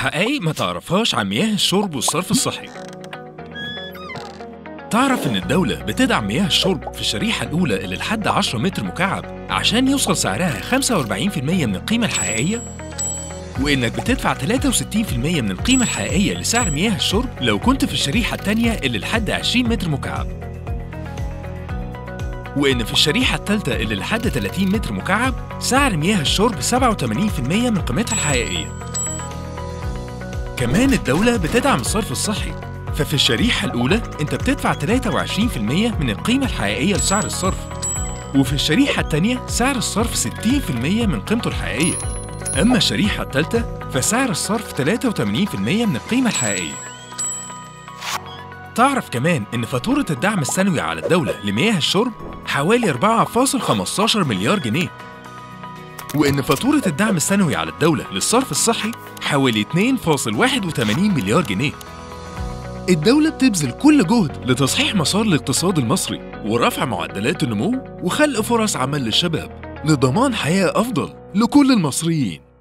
حقائق ما تعرفهاش عن مياه الشرب والصرف الصحي. تعرف إن الدولة بتدعم مياه الشرب في الشريحة الأولى اللي لحد 10 متر مكعب عشان يوصل سعرها 45% من القيمة الحقيقية؟ وإنك بتدفع 63% من القيمة الحقيقية لسعر مياه الشرب لو كنت في الشريحة التانية اللي لحد 20 متر مكعب. وإن في الشريحة الثالثة اللي لحد 30 متر مكعب سعر مياه الشرب 87% من قيمتها الحقيقية. كمان الدولة بتدعم الصرف الصحي، ففي الشريحة الأولى أنت بتدفع 23% من القيمة الحقيقية لسعر الصرف، وفي الشريحة الثانية سعر الصرف 60% من قيمته الحقيقية. أما الشريحة الثالثة فسعر الصرف 83% من القيمة الحقيقية. تعرف كمان إن فاتورة الدعم السنوي على الدولة لمياه الشرب حوالي 4.15 مليار جنيه، وإن فاتورة الدعم السنوي على الدولة للصرف الصحي حوالي 2.81 مليار جنيه. الدولة بتبذل كل جهد لتصحيح مسار الاقتصاد المصري ورفع معدلات النمو وخلق فرص عمل للشباب لضمان حياة أفضل لكل المصريين.